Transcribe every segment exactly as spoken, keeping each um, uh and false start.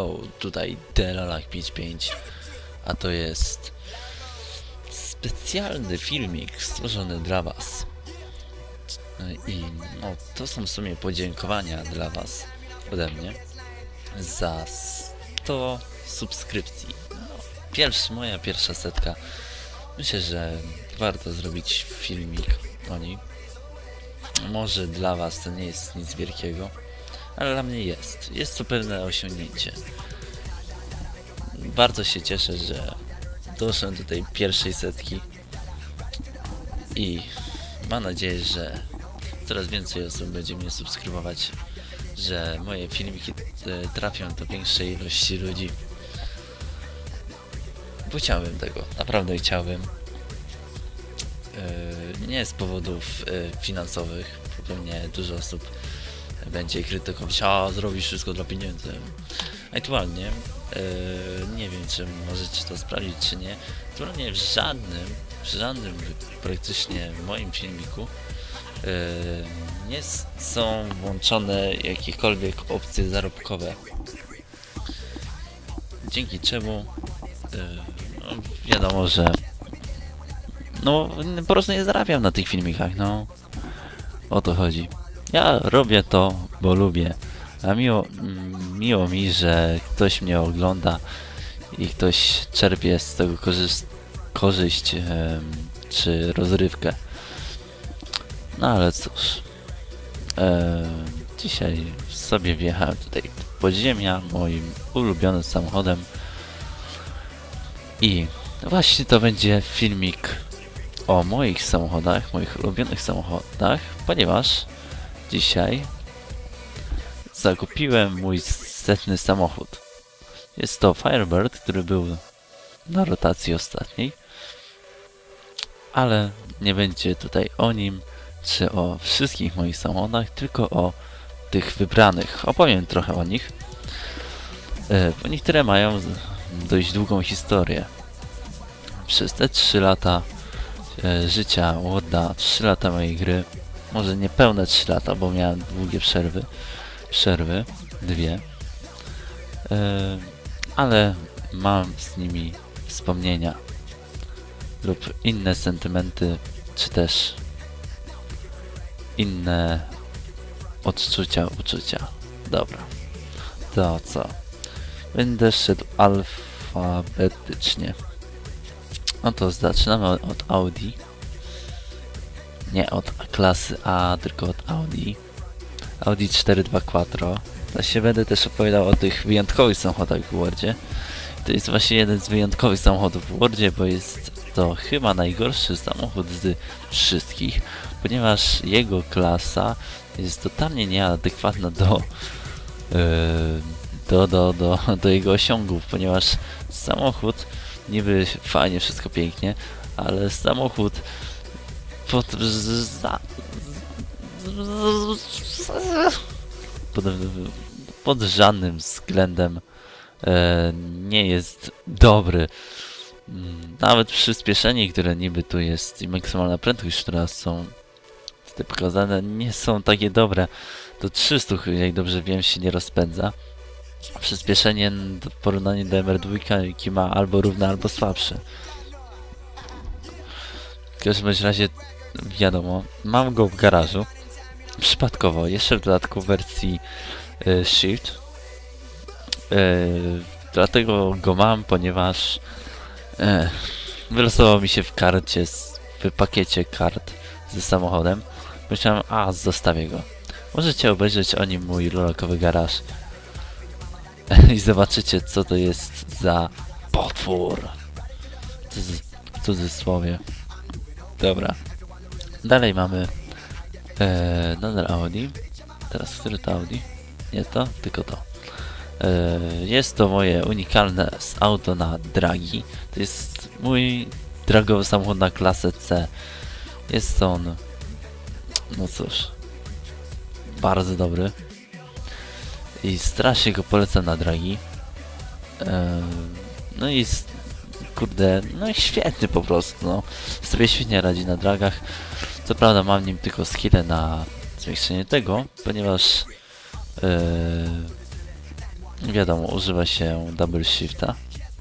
Yo, tutaj Delalak pięć pięć, a to jest specjalny filmik stworzony dla was. I no, to są w sumie podziękowania dla was ode mnie za sto subskrypcji. No, pierwszy, moja pierwsza setka. Myślę, że warto zrobić filmik o niej. Może dla was to nie jest nic wielkiego, ale dla mnie jest. Jest to pewne osiągnięcie. Bardzo się cieszę, że doszedłem do tej pierwszej setki i mam nadzieję, że coraz więcej osób będzie mnie subskrybować, że moje filmiki trafią do większej ilości ludzi. Bo chciałbym tego, naprawdę chciałbym. Nie z powodów finansowych, pewnie dużo osób będzie krytykować, a zrobisz wszystko dla pieniędzy. Aktualnie nie wiem, czy możecie to sprawdzić, czy nie. Aktualnie w żadnym, w żadnym praktycznie moim filmiku nie są włączone jakiekolwiek opcje zarobkowe. Dzięki czemu no, wiadomo, że no po prostu nie zarabiam na tych filmikach, no o to chodzi. Ja robię to, bo lubię, a miło, miło mi, że ktoś mnie ogląda i ktoś czerpie z tego korzyst korzyść e, czy rozrywkę. No ale cóż, e, dzisiaj sobie wjechałem tutaj do podziemia moim ulubionym samochodem i właśnie to będzie filmik o moich samochodach, moich ulubionych samochodach, ponieważ dzisiaj zakupiłem mój setny samochód. Jest to Firebird, który był na rotacji ostatniej, ale nie będzie tutaj o nim, czy o wszystkich moich samochodach, tylko o tych wybranych. Opowiem trochę o nich, bo niektóre mają dość długą historię. Przez te trzy lata życia Łoda, trzy lata mojej gry, może niepełne trzy lata, bo miałem długie przerwy, przerwy, dwie, yy, ale mam z nimi wspomnienia lub inne sentymenty, czy też inne odczucia, uczucia. Dobra, to co? Będę szedł alfabetycznie. No to zaczynamy od Audi. Nie od klasy A, tylko od Audi. Audi cztery dwa Quattro. Ja się będę też opowiadał o tych wyjątkowych samochodach w Wordzie. To jest właśnie jeden z wyjątkowych samochodów w Wordzie, bo jest to chyba najgorszy samochód z wszystkich, ponieważ jego klasa jest totalnie nieadekwatna do, yy, do, do, do, do jego osiągów, ponieważ samochód niby fajnie, wszystko pięknie, ale samochód pod, za, pod, pod żadnym względem e, nie jest dobry. Nawet przyspieszenie, które niby tu jest, i maksymalna prędkość, która są tutaj pokazane, nie są takie dobre. Do trzystu, jak dobrze wiem, się nie rozpędza. Przyspieszenie w porównaniu do M R dwa ma albo równe, albo słabsze. W każdym razie, wiadomo, mam go w garażu. Przypadkowo, jeszcze w dodatku w wersji y, Shift. Y, dlatego go mam, ponieważ y, wylosował mi się w karcie, w pakiecie kart ze samochodem. Myślałem, a zostawię go. Możecie obejrzeć o nim mój lolakowy garaż i zobaczycie, co to jest za potwór. W cudzysłowie. Dobra. Dalej mamy e, nadal Audi. Teraz który to Audi? Nie to, tylko to. E, jest to moje unikalne auto na dragi. To jest mój dragowy samochód na klasę C. Jest on, no cóż, bardzo dobry. I strasznie go polecam na dragi. E, no i kurde, no i świetny po prostu, no. Sobie świetnie radzi na dragach. Co prawda mam nim tylko skillę na zwiększenie tego, ponieważ yy, Wiadomo, używa się double shifta.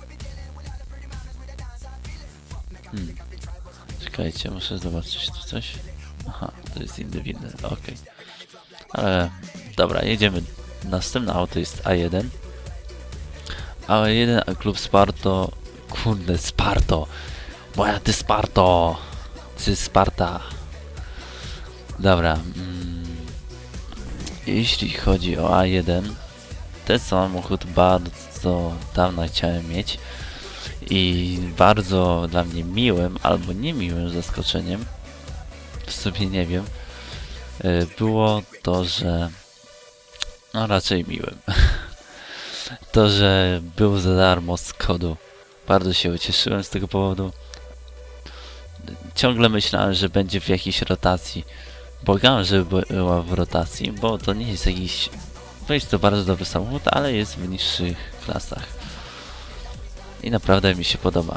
Hmm. Czekajcie, muszę zobaczyć tu coś. Aha, to jest indywidualny, okej. Okay. Ale dobra, jedziemy. Następne auto jest A jeden. A jeden klub Sparto. Kurde, Sparto. Moja ty Sparto. Ty Sparta. Dobra. Mm, jeśli chodzi o A jeden, ten samochód bardzo dawno chciałem mieć. I bardzo dla mnie miłym albo niemiłym zaskoczeniem, w sobie nie wiem, było to, że no raczej miłym. To, że był za darmo z kodu. Bardzo się ucieszyłem z tego powodu. Ciągle myślałem, że będzie w jakiejś rotacji. Błagałem, żeby była w rotacji, bo to nie jest jakiś... To jest to bardzo dobry samochód, ale jest w niższych klasach. I naprawdę mi się podoba.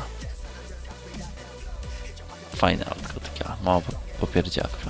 Fajne autko, taka mała popierdziawka.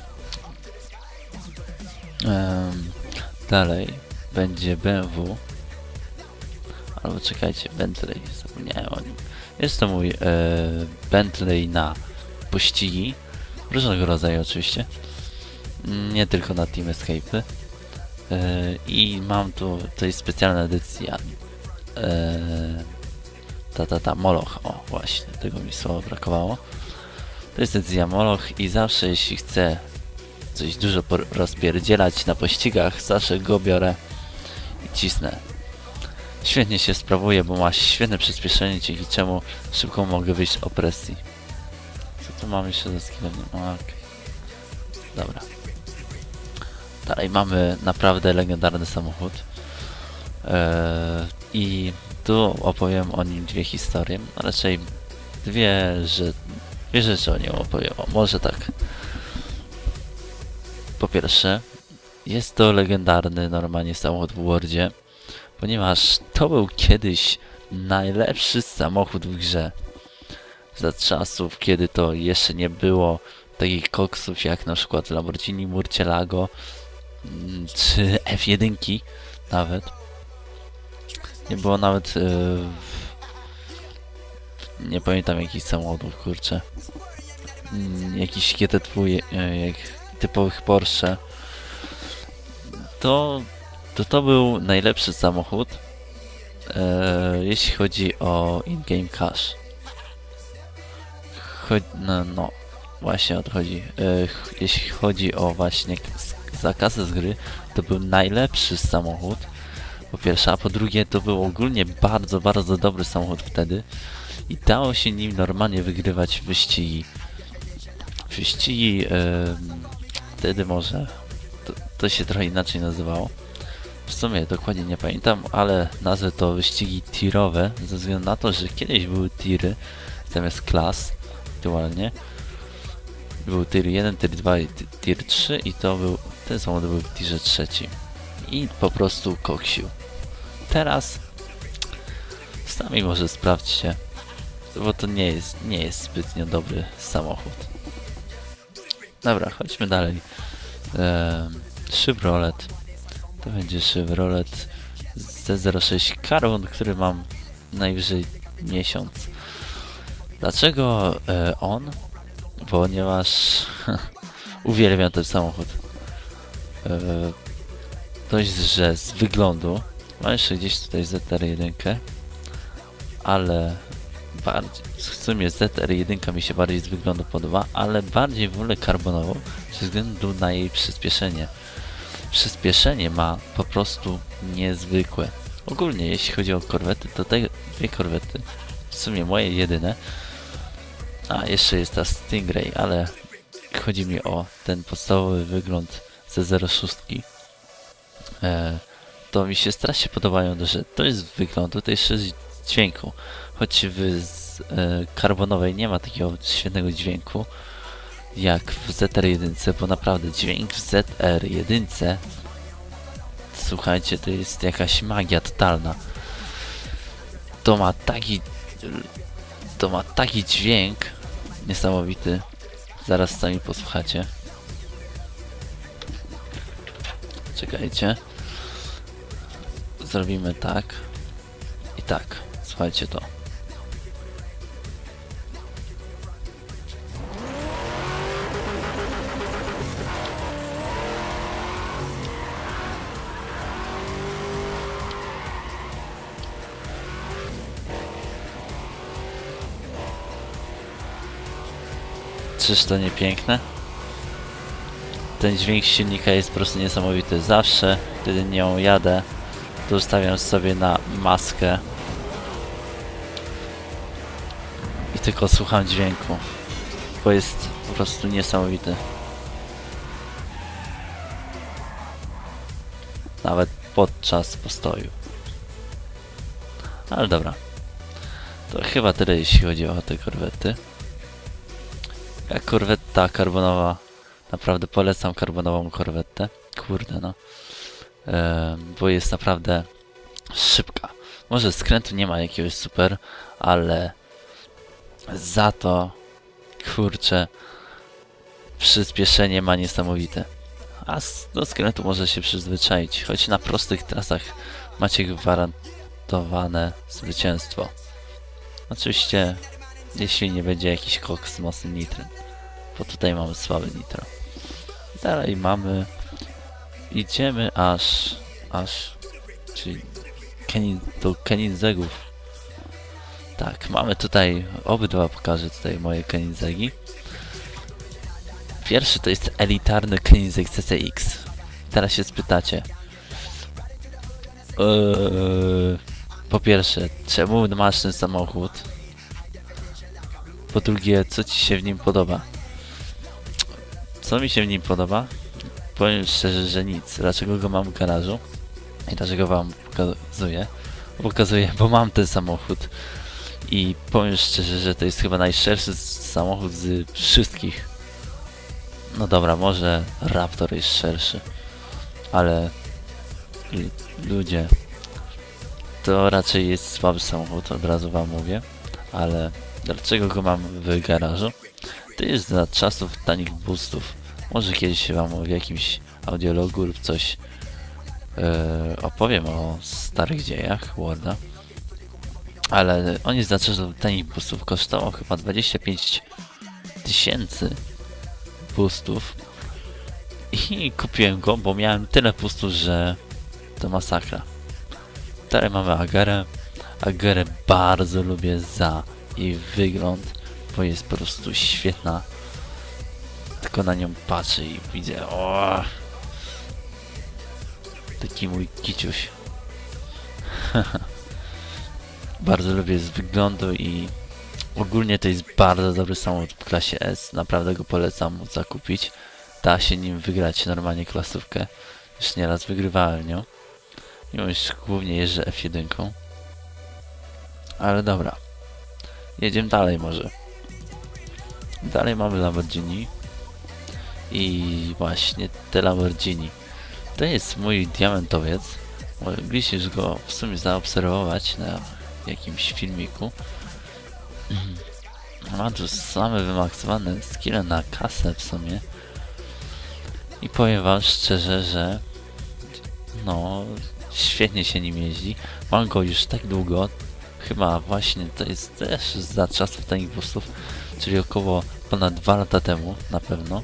Um, dalej będzie B M W. Albo czekajcie, Bentley, zapomniałem o nim. Jest to mój e, Bentley na pościgi. Różnego rodzaju oczywiście. Nie tylko na Team Escape. E, I mam tu, to jest specjalna edycja. E, ta, ta, ta, Moloch. O, właśnie, tego mi słowa brakowało. To jest edycja Moloch i zawsze jeśli chcę coś dużo rozpierdzielać na pościgach, zawsze go biorę i cisnę. Świetnie się sprawuje, bo ma świetne przyspieszenie, dzięki czemu szybko mogę wyjść z opresji. Co tu mam jeszcze ze skillem? Okay. Dobra. Dalej mamy naprawdę legendarny samochód. Eee, I tu opowiem o nim dwie historie. A raczej dwie, że dwie rzeczy o nim opowiem. O, może tak. Po pierwsze, jest to legendarny normalnie samochód w Wordzie, ponieważ to był kiedyś najlepszy samochód w grze. Za czasów, kiedy to jeszcze nie było takich koksów jak na przykład Lamborghini Murcielago czy F jeden nawet. Nie było nawet yy, nie pamiętam jakich samochodów, kurczę. Yy, jakiś G T dwa, yy, jak typowych Porsche. To, to to był najlepszy samochód, yy, jeśli chodzi o in-game cash. Chod no, no, właśnie o to chodzi. Yy, jeśli chodzi o właśnie za kasę z gry, to był najlepszy samochód. Po pierwsze, a po drugie to był ogólnie bardzo, bardzo dobry samochód wtedy i dało się nim normalnie wygrywać wyścigi. Wyścigi yy, wtedy może to, to się trochę inaczej nazywało. W sumie dokładnie nie pamiętam, ale nazwę to wyścigi tirowe, ze względu na to, że kiedyś były tiry zamiast klas, aktualnie. Był tier jeden, tier dwa i tier trzy i to był, ten samochód był w tierze trzecim. I po prostu koksił. Teraz sami może sprawdźcie, bo to nie jest, nie jest zbytnio dobry samochód. Dobra, chodźmy dalej. Ehm, Chevrolet. To będzie Chevrolet Z zero sześć Carbon, który mam najwyżej miesiąc. Dlaczego e, on? Ponieważ uwielbiam ten samochód. E, dość, że z wyglądu mam jeszcze gdzieś tutaj Z R jeden, ale bardziej, w sumie Z R jeden mi się bardziej z wyglądu podoba, ale bardziej wolę karbonową ze względu na jej przyspieszenie. Przyspieszenie ma po prostu niezwykłe. Ogólnie jeśli chodzi o korwety, to te dwie korwety, w sumie moje jedyne, a jeszcze jest ta Stingray, ale chodzi mi o ten podstawowy wygląd Z zero sześć. E, to mi się strasznie podobają, że to jest z wyglądu, to jeszcze z dźwięku. Choć w z, e, karbonowej nie ma takiego świetnego dźwięku jak w Z R jeden, bo naprawdę dźwięk w Z R jeden, słuchajcie, to jest jakaś magia totalna. To ma taki to ma taki dźwięk niesamowity. Zaraz sami posłuchacie. Czekajcie. zrobimy tak i tak. Słuchajcie to. Czyż to nie piękne? Ten dźwięk silnika jest po prostu niesamowity. Zawsze, kiedy nią jadę, to ustawiam sobie na maskę i tylko słucham dźwięku, bo jest po prostu niesamowity. Nawet podczas postoju. Ale dobra. To chyba tyle, jeśli chodzi o te korwety. Jak korwetta karbonowa, naprawdę polecam karbonową korwetę. Kurde no. E, bo jest naprawdę szybka. Może skrętu nie ma jakiegoś super, ale za to, kurczę, przyspieszenie ma niesamowite. A do skrętu może się przyzwyczaić, choć na prostych trasach macie gwarantowane zwycięstwo. Oczywiście, jeśli nie będzie jakiś koks z mocnym nitrem, bo tutaj mamy słabe nitro. Dalej mamy, idziemy aż, aż, czyli Keni, do Kenizegów. Tak, mamy tutaj, obydwa pokażę tutaj moje Kenizegi. Pierwszy to jest elitarny Kenizeg C C X. Teraz się spytacie. Yy, po pierwsze, czemu masz ten samochód? Po drugie, co ci się w nim podoba? Co mi się w nim podoba? Powiem szczerze, że nic. Dlaczego go mam w garażu? I dlaczego wam pokazuję? Pokazuję, bo mam ten samochód. I powiem szczerze, że to jest chyba najszerszy samochód z wszystkich. No dobra, może Raptor jest szerszy. Ale ludzie, to raczej jest słaby samochód, od razu wam mówię. Ale dlaczego go mam w garażu? To jest za czasów tanich boostów. Może kiedyś się wam w jakimś audiologu lub coś yy, opowiem o starych dziejach Worda. Ale on jest za czasów tanich boostów. Kosztował chyba dwadzieścia pięć tysięcy boostów. I kupiłem go, bo miałem tyle boostów, że to masakra. Tutaj mamy Agerę. Agerę bardzo lubię za jej wygląd, bo jest po prostu świetna. Tylko na nią patrzę i widzę, o, taki mój kiciuś. Bardzo lubię z wyglądu i ogólnie to jest bardzo dobry samochód w klasie S. Naprawdę go polecam zakupić. Da się nim wygrać normalnie klasówkę. Już nieraz wygrywałem nią. Mimo już głównie jeżdżę F jeden. Ale dobra. Jedziemy dalej może. Dalej mamy Lamborghini. I właśnie te Lamborghini. To jest mój diamentowiec. Mogliście już go w sumie zaobserwować na jakimś filmiku. Ma tu same wymaksowane skille na kasę w sumie. I powiem wam szczerze, że no świetnie się nim jeździ. Mam go już tak długo. Chyba właśnie to jest też za czasów tanich boostów, czyli około ponad dwa lata temu na pewno.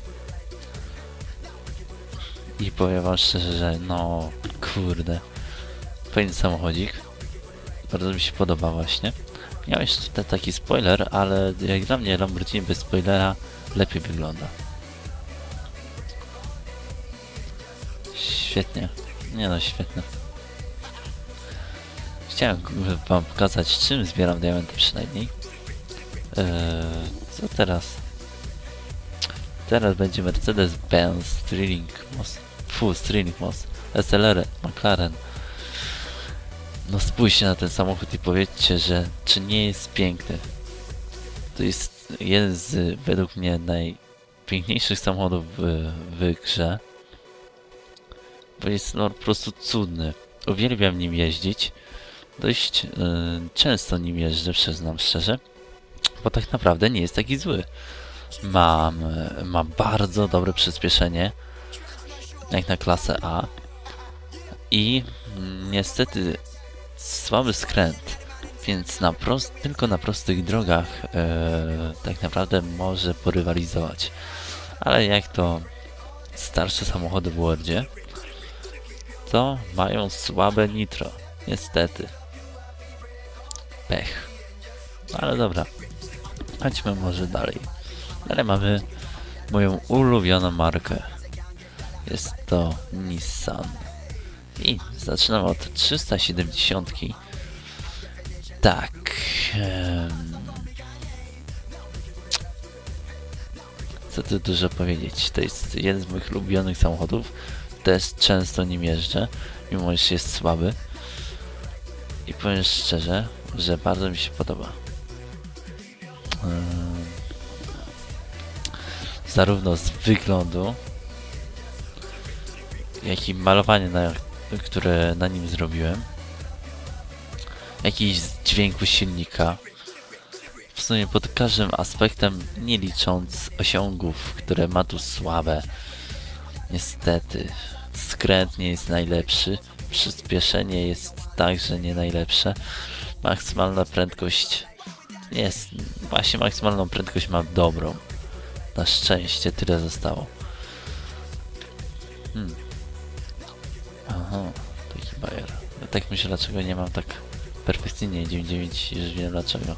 I powiem wam szczerze, że no kurde, fajny samochodzik. Bardzo mi się podoba właśnie. Miał jeszcze tutaj taki spoiler, ale jak dla mnie Lamborghini bez spoilera lepiej wygląda. Świetnie. Nie no, świetne. Chciałem wam pokazać, czym zbieram diamenty przynajmniej. Eee, co teraz? Teraz będzie Mercedes-Benz Stirling Moss. Fu, Stirling Moss. S L R, McLaren. No spójrzcie na ten samochód i powiedzcie, że czy nie jest piękny. To jest jeden z, według mnie, najpiękniejszych samochodów w, w grze. Bo jest no, po prostu cudny. Uwielbiam nim jeździć. Dość yy, często nim jeżdżę, przyznam szczerze. Bo tak naprawdę nie jest taki zły. Mam, yy, ma bardzo dobre przyspieszenie. Jak na klasę A. I niestety słaby skręt, więc na prost, tylko na prostych drogach e, tak naprawdę może porywalizować. Ale jak to starsze samochody w Wordzie, to mają słabe nitro. Niestety. Pech. Ale dobra. Chodźmy może dalej. Dalej mamy moją ulubioną markę. Jest to Nissan. I zaczynam od trzysta siedemdziesiąt. Tak. Um, co tu dużo powiedzieć. To jest jeden z moich ulubionych samochodów. Też często nim jeżdżę, mimo że jest słaby. I powiem szczerze, że bardzo mi się podoba. Um, zarówno z wyglądu, jak i malowanie, na, które na nim zrobiłem, jak i z dźwięku silnika. W sumie pod każdym aspektem, nie licząc osiągów, które ma tu słabe. Niestety, skręt nie jest najlepszy, przyspieszenie jest także nie najlepsze. Maksymalna prędkość jest, właśnie maksymalną prędkość mam dobrą. Na szczęście tyle zostało. Hmm. Aha, taki bajer. Ja tak myślę, dlaczego nie mam tak perfekcyjnie dziewięćdziesiąt dziewięć, już wiem dlaczego.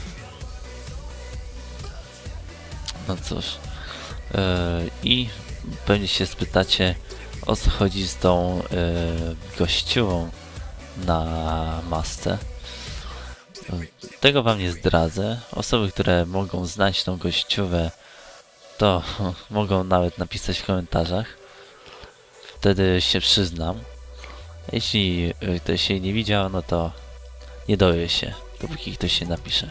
No cóż. Yy, I pewnie się spytacie, o co chodzi z tą yy, gościową na masce. Yy, tego wam nie zdradzę. Osoby, które mogą znać tą gościowę, to mogą nawet napisać w komentarzach. Wtedy się przyznam. Jeśli ktoś jej nie widział, no to nie dowie się, dopóki ktoś się napisze.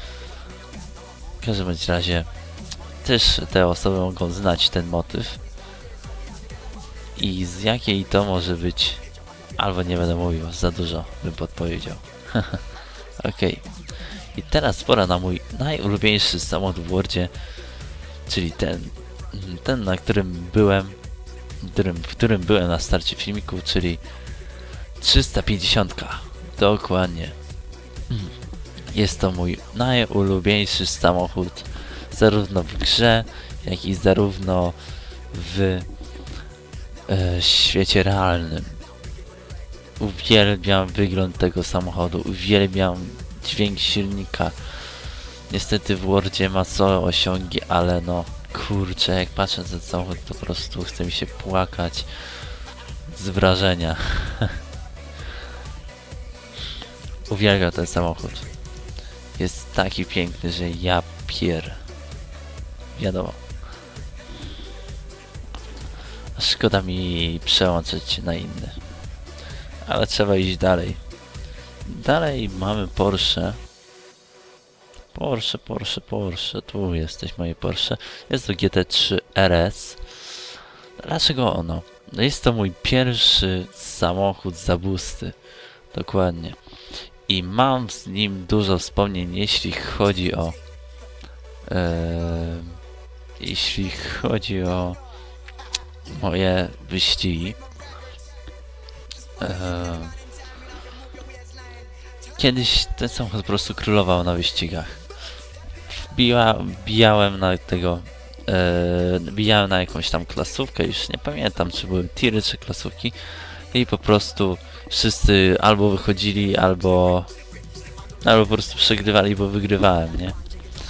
W każdym bądź razie też te osoby mogą znać ten motyw i z jakiej to może być, albo nie będę mówił, za dużo bym podpowiedział. Okej. Okay. I teraz pora na mój najulubieńszy samochód w Wordzie, czyli ten, ten na którym byłem, w którym, w którym byłem na starcie filmiku, czyli trzysta pięćdziesiąt. Dokładnie. Jest to mój najulubieńszy samochód, zarówno w grze, jak i zarówno w e, świecie realnym. Uwielbiam wygląd tego samochodu, uwielbiam dźwięk silnika. Niestety w Wordzie ma słabe osiągi, ale no kurczę, jak patrzę na ten samochód, to po prostu chce mi się płakać z wrażenia. Uwielbiam ten samochód. Jest taki piękny, że ja pier... Wiadomo. Szkoda mi przełączyć się na inny. Ale trzeba iść dalej. Dalej mamy Porsche. Porsche, Porsche, Porsche. Tu jesteś, moje Porsche. Jest to G T trzy R S. Dlaczego ono? No jest to mój pierwszy samochód zabójsty. Dokładnie. I mam z nim dużo wspomnień, jeśli chodzi o... E, jeśli chodzi o moje wyścigi. E, kiedyś ten samochód po prostu królował na wyścigach. Wbiła, wbijałem na tego... E, wbijałem na jakąś tam klasówkę, już nie pamiętam, czy były tiry, czy klasówki. I po prostu wszyscy albo wychodzili, albo... albo po prostu przegrywali, bo wygrywałem, nie?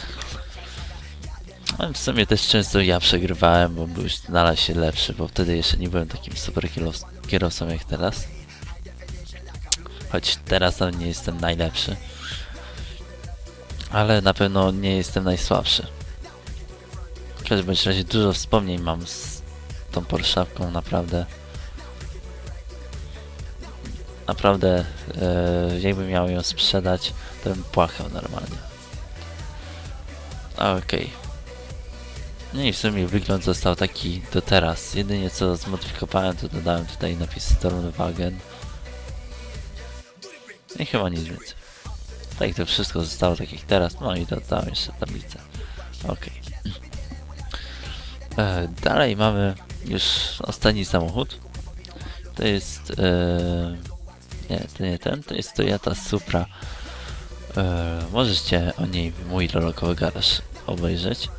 Ale w sumie też często ja przegrywałem, bo był już znalazł się lepszy, bo wtedy jeszcze nie byłem takim super kierowcą jak teraz. Choć teraz tam nie jestem najlepszy. Ale na pewno nie jestem najsłabszy. W każdym razie dużo wspomnień mam z tą Porszawką, naprawdę. Naprawdę, e, jakbym miał ją sprzedać, to bym płakał normalnie. Okej. Okay. No i w sumie wygląd został taki do teraz. Jedynie co zmodyfikowałem, to dodałem tutaj napis Stormwagen. I chyba nic więcej. Tak to wszystko zostało tak jak teraz. No i dodałem jeszcze tablicę. Okej. Okay. E, dalej mamy już ostatni samochód. To jest... E, Nie, to nie ten, to jest Toyota Supra. E, możecie o niej mój lolokowy garaż obejrzeć.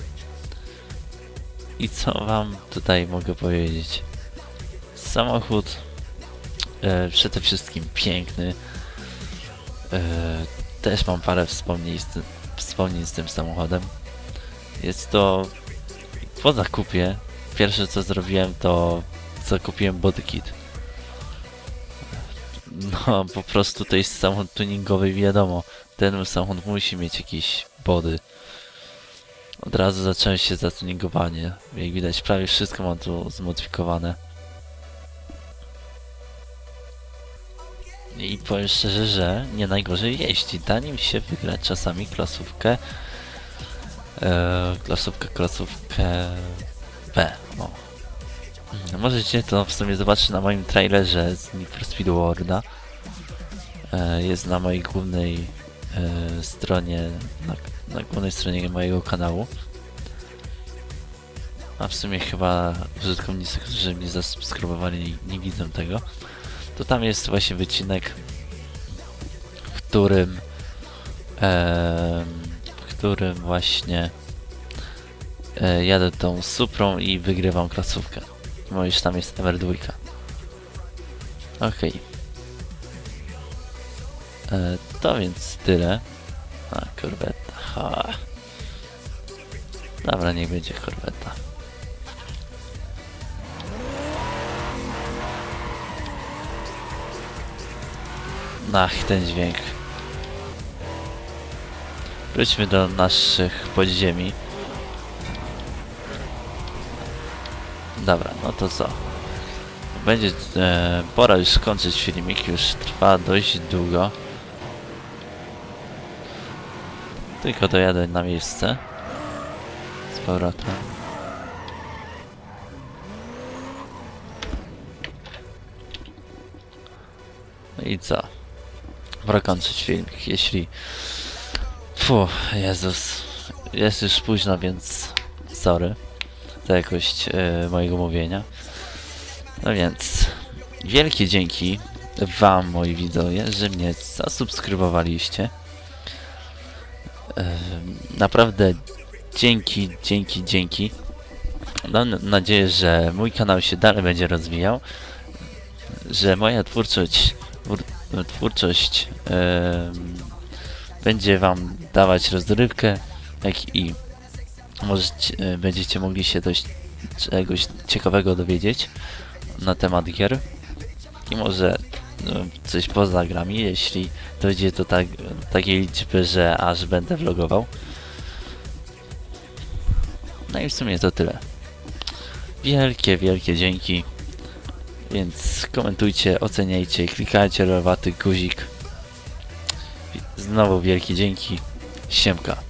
I co wam tutaj mogę powiedzieć? Samochód e, przede wszystkim piękny. E, też mam parę wspomnień z, tym, wspomnień z tym samochodem. Jest to po zakupie. Pierwsze co zrobiłem, to zakupiłem bodykit. No po prostu to jest samochód tuningowy, wiadomo. Ten samochód musi mieć jakieś body. Od razu zacząłem się za tuningowanie. Jak widać, prawie wszystko mam tu zmodyfikowane. I powiem szczerze, że nie najgorzej jeździ. Da nim się wygrać czasami klasówkę. E, klasówkę, klasówkę B. O. Możecie to w sumie zobaczyć na moim trailerze z Need for Speed Worlda. E, jest na mojej głównej e, stronie, na, na głównej stronie mojego kanału. A w sumie chyba użytkownicy, którzy mnie zasubskrybowali, nie, nie widzą tego. To tam jest właśnie wycinek, w którym e, w którym właśnie e, jadę tą Suprą i wygrywam klasówkę. No już tam jest M R dwa. Okej. Okay. To więc tyle. A, korweta. Ha. Dobra, niech będzie korweta. Ach, ten dźwięk. Wróćmy do naszych podziemi. Dobra, no to co? Będzie e, pora już skończyć filmik, już trwa dość długo. Tylko dojadę na miejsce. Z powrotem. No i co? Pora kończyć filmik, jeśli... Fu, Jezus. Jest już późno, więc... Sorry. Za jakość e, mojego mówienia. No więc... Wielkie dzięki wam, moi widzowie, że mnie zasubskrybowaliście. E, naprawdę dzięki, dzięki, dzięki. Mam nadzieję, że mój kanał się dalej będzie rozwijał. Że moja twórczość... twórczość e, będzie wam dawać rozrywkę, jak i możecie, e, będziecie mogli się dość czegoś ciekawego dowiedzieć na temat gier i może no, coś poza grami, jeśli dojdzie do tak, takiej liczby, że aż będę vlogował. No i w sumie to tyle. Wielkie, wielkie dzięki. Więc komentujcie, oceniajcie, klikajcie robaty guzik. Znowu wielkie dzięki. Siemka.